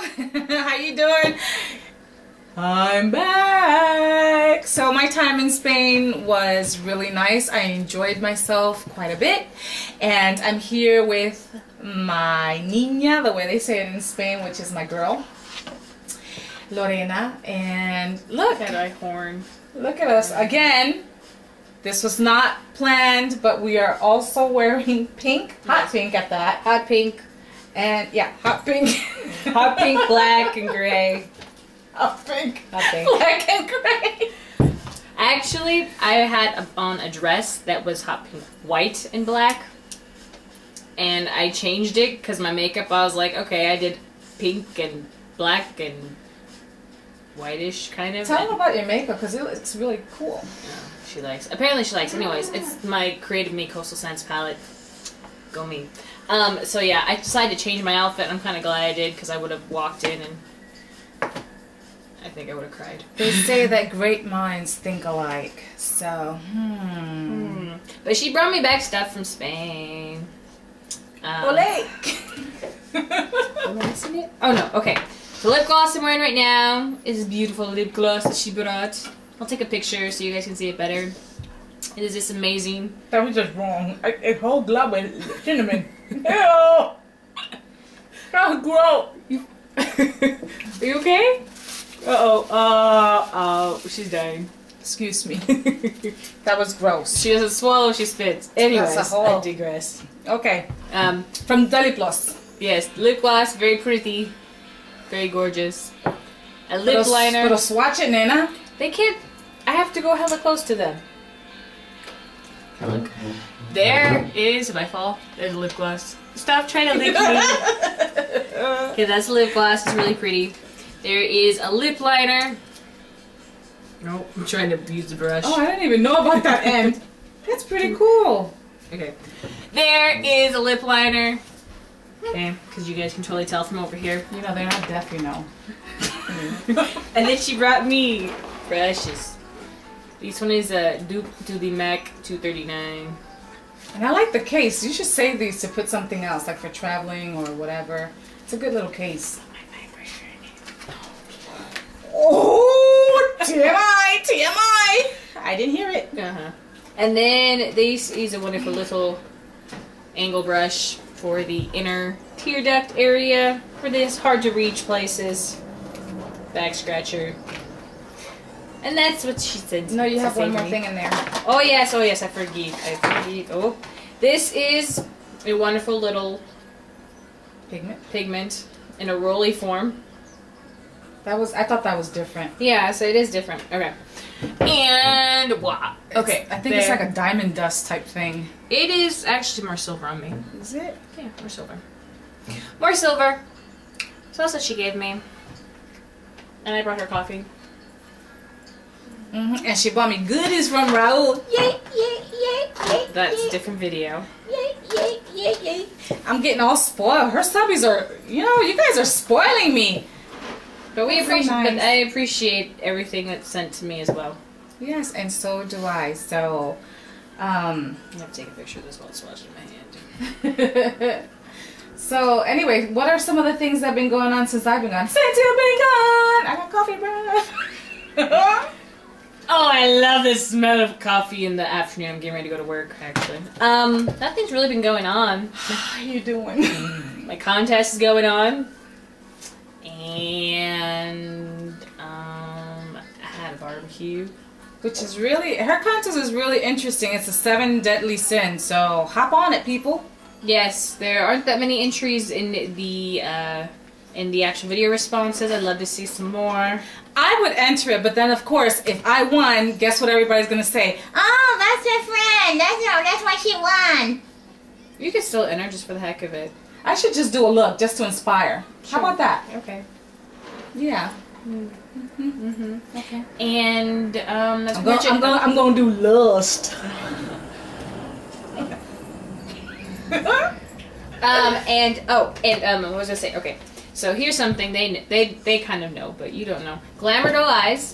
How you doing? I'm back. So my time in Spain was really nice. I enjoyed myself quite a bit, and I'm here with my niña, the way they say it in Spain, which is my girl, Lorena. And look, that eye horn. Look at us again. This was not planned, but we are also wearing pink, hot pink at that, Hot pink. and yeah, hot pink, Hot pink, black, and gray. hot pink, Hot pink. black and gray. Actually, I had on a dress that was hot pink, white, and black. And I changed it because my makeup, I was like, okay, I did pink and black and whitish kind of. Tell them about your makeup because it looks really cool. She likes. Apparently she likes. Anyways, it's my Creative Me Coastal Scents palette. Go me. So yeah, I decided to change my outfit. I'm kind of glad I did because I would have walked in and I think I would have cried. They say that great minds think alike. So, But she brought me back stuff from Spain. Ole! Oh no, okay. The lip gloss I'm wearing right now is a beautiful lip gloss that she brought. I'll take a picture so you guys can see it better. It is just amazing. That was just wrong. It whole glove with cinnamon. Ew! That's gross. Are you okay? Uh-oh. She's dying. Excuse me. That was gross. She doesn't swallow, she spits. Anyways, That's a whole- I digress. Okay. From Deli Plus. Yes, lip gloss, very pretty. Very gorgeous. A lip liner. Pero swatch it, nena. They can't... I have to go hella close to them. Look. There is... If I fall, there's a lip gloss. Stop trying to lick me. Okay, that's a lip gloss. It's really pretty. There is a lip liner. Nope, I'm trying to use the brush. Oh, I didn't even know about that end. That's pretty cool. Okay. There is a lip liner. Okay, because you guys can totally tell from over here. You know, they're not deaf, you know. And then she brought me brushes. This one is a dupe to the MAC 239. And I like the case. You should save these to put something else, like for traveling or whatever. It's a good little case. Oh, TMI, TMI. I didn't hear it. And then this is a wonderful little angle brush for the inner tear duct area, for this hard to reach places. Back scratcher. And that's what she said. No, you have one more thing in there. Oh yes, I forget. Oh, this is a wonderful little pigment in a rolly form. I thought that was different. Yeah, so it is different. Okay. And wow. Okay, I think it's like a diamond dust type thing. It is actually more silver on me. Is it? Yeah, more silver. More silver. So that's what she gave me. And I brought her coffee. And she bought me goodies from Raul. Yay, yay, yay, yay. That's a different video. Yay, yay, yay, yay. I'm getting all spoiled. Her subbies are, you guys are spoiling me. But But I appreciate everything that's sent to me as well. Yes, and so do I. So, I have to take a picture of this while it's watching my hand. So anyway, what are some of the things that have been going on since I've been gone? Since you've been gone, I got coffee breath. Oh, I love the smell of coffee in the afternoon. I'm getting ready to go to work, actually. Nothing's really been going on. How you doing? My contest is going on. And, I had a barbecue. Which is really, her contest is really interesting. It's the 7 deadly sins, so hop on it, people. Yes, there aren't that many entries in the actual video responses. I'd love to see some more. I would enter it, but then of course, if I won, guess what everybody's gonna say? Oh, that's her friend. That's why she won. You can still enter just for the heck of it. I should just do a look just to inspire. Sure. How about that? Okay. Yeah. Okay. And that's I'm gonna do lust. what was I saying? Okay. So here's something they kind of know, but you don't know. Glamour Doll Eyes,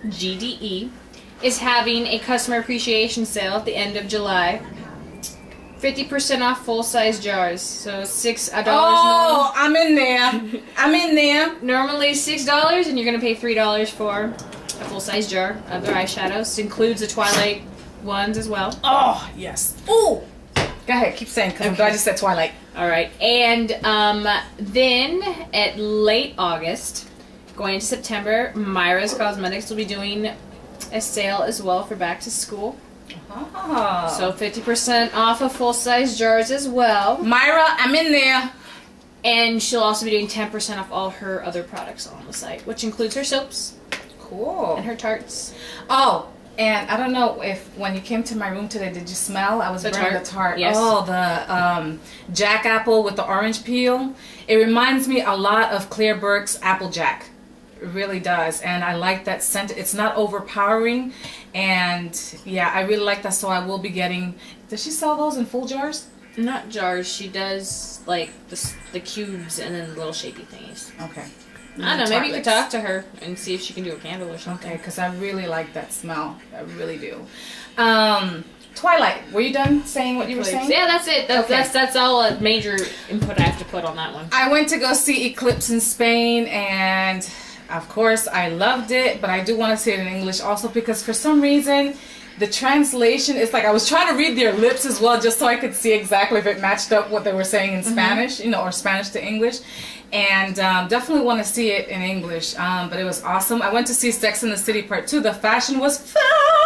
GDE, is having a customer appreciation sale at the end of July. 50% off full-size jars. So $6. Oh, I'm in there. I'm in there. Normally $6, and you're gonna pay $3 for a full-size jar of their eyeshadows. This includes the Twilight ones as well. Oh, yes. Ooh. Go ahead, keep saying, because I just said Twilight. All right, and then at late August, going into September, Myra's Cosmetics will be doing a sale as well for back to school. Oh. So 50% off of full-size jars as well. Myra, I'm in there. And she'll also be doing 10% off all her other products on the site, which includes her soaps. Cool. And her tarts. Oh, and I don't know if when you came to my room today, did you smell? I was burning the tart. Yes. Oh, the Jack Apple with the orange peel. It reminds me a lot of Claire Burke's Apple Jack. It really does. And I like that scent. It's not overpowering. And yeah, I really like that. So I will be getting... Does she sell those in full jars? Not jars. She does like the cubes and then the little shapy thingies. Okay. I don't know. Maybe you could talk to her and see if she can do a candle or something. Okay, because I really like that smell. I really do. Twilight, were you done saying what you were saying? Yeah, that's it. That's all a major input I have to put on that one. I went to go see Eclipse in Spain, and of course I loved it, but I do want to see it in English also because for some reason the translation is like I was trying to read their lips as well just so I could see exactly if it matched up what they were saying in Spanish, you know, or Spanish to English. And definitely want to see it in English, but it was awesome. I went to see Sex and the City Part 2. The fashion was fabulous.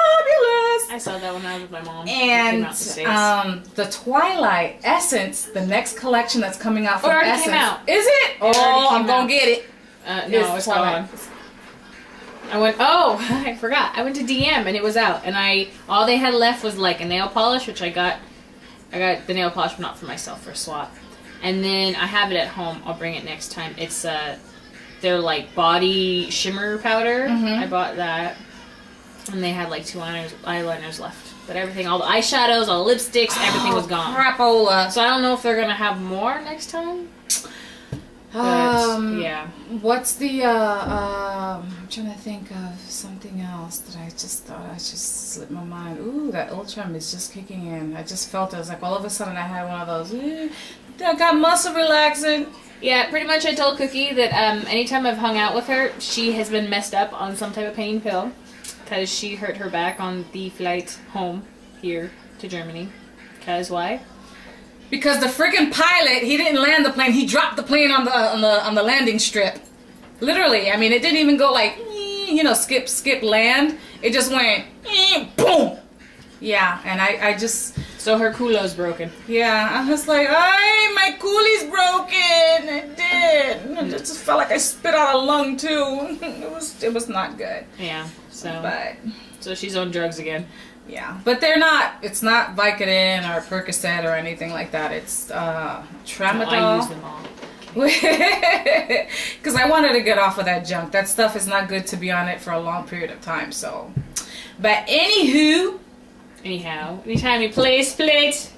I saw that when I was with my mom. And the Twilight Essence, the next collection that's coming out from Essence. Came out. Is it? Oh, I'm going to get it. No, it's gone. I went, oh, I forgot. I went to DM and it was out. And all they had left was like a nail polish, which I got the nail polish, but not for myself, for a swap. And then I have it at home. I'll bring it next time. It's their like body shimmer powder. I bought that. And they had like 2 eyeliners left. But everything, all the eyeshadows, all the lipsticks, everything was gone. Crapola. So I don't know if they're going to have more next time. But, yeah. What's the, I'm trying to think of something else that I just thought I just slipped my mind. Ooh, that Ultram is just kicking in. I just felt it. was like all of a sudden I had one of those, I got muscle relaxing. Yeah, pretty much I told Cookie that anytime I've hung out with her, she has been messed up on some type of pain pill. Because she hurt her back on the flight home here to Germany. Because why? Because the freaking pilot, he didn't land the plane. He dropped the plane on the landing strip. Literally, I mean, it didn't even go like, you know, skip land. It just went, boom. Yeah, and I just... So her culo's broken. Yeah, I was like, my coolie's broken. It did. It just felt like I spit out a lung too. It was not good. Yeah. So she's on drugs again. Yeah, but they're not. It's not Vicodin or Percocet or anything like that. It's Tramadol. No, I use them all. Because I wanted to get off of that junk. That stuff is not good to be on it for a long period of time. So, but anyhow, anytime you play a plate.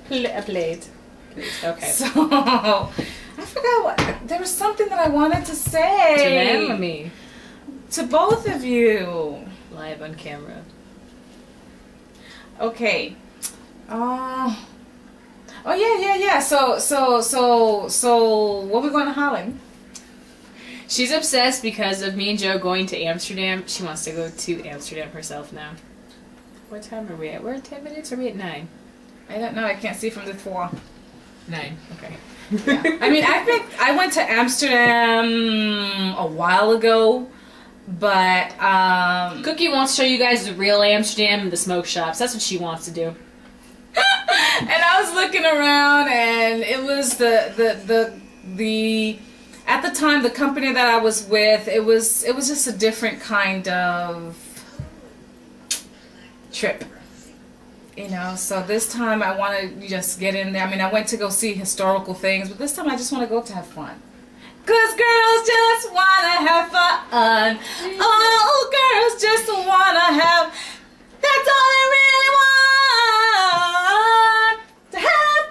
Okay. So I forgot what there was something that I wanted to say to them or me, to both of you, live on camera. Okay. Oh yeah. So when we going to Holland? She's obsessed because of me and Joe going to Amsterdam. She wants to go to Amsterdam herself now. What time are we at? We're at 10 minutes. Or are we at 9? I don't know. I can't see from the floor. 9. Okay. Yeah. I mean, I went to Amsterdam a while ago. But Cookie wants to show you guys the real Amsterdam and the smoke shops. That's what she wants to do. And I was looking around, and it was the at the time the company that I was with. It was just a different kind of trip, you know. So this time I want to just get in there. I mean, I went to go see historical things, but this time I just want to go to have fun. 'Cause girls just wanna have fun. Oh, girls just wanna have. That's all they really want. To have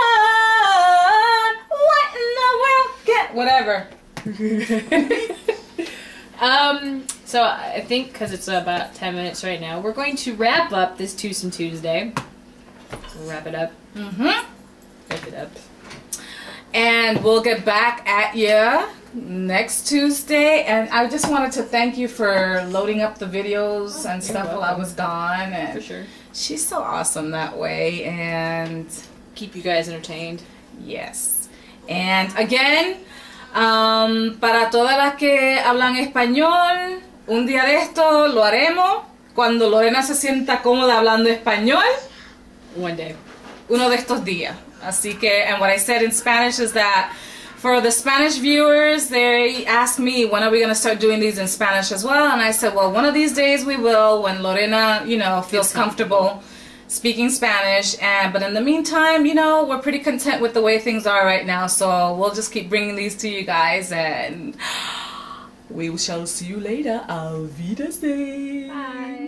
fun. What in the world? Whatever. So I think because it's about 10 minutes right now, we're going to wrap up this TwoSome Tuesday. Wrap it up. type it up. And we'll get back at you next Tuesday. And I just wanted to thank you for loading up the videos and stuff while I was gone. And for sure. She's so awesome that way. And keep you guys entertained. Yes. And again, para todas las que hablan español, un día de esto lo haremos cuando Lorena se sienta cómoda hablando español. One day. Uno de estos días. Así que, and what I said in Spanish is that for the Spanish viewers, they asked me, when are we going to start doing these in Spanish as well? And I said, well, one of these days we will, when Lorena, you know, feels comfortable speaking Spanish. But in the meantime, you know, we're pretty content with the way things are right now. So we'll just keep bringing these to you guys, and we shall see you later. Auf Wiedersehen. Bye.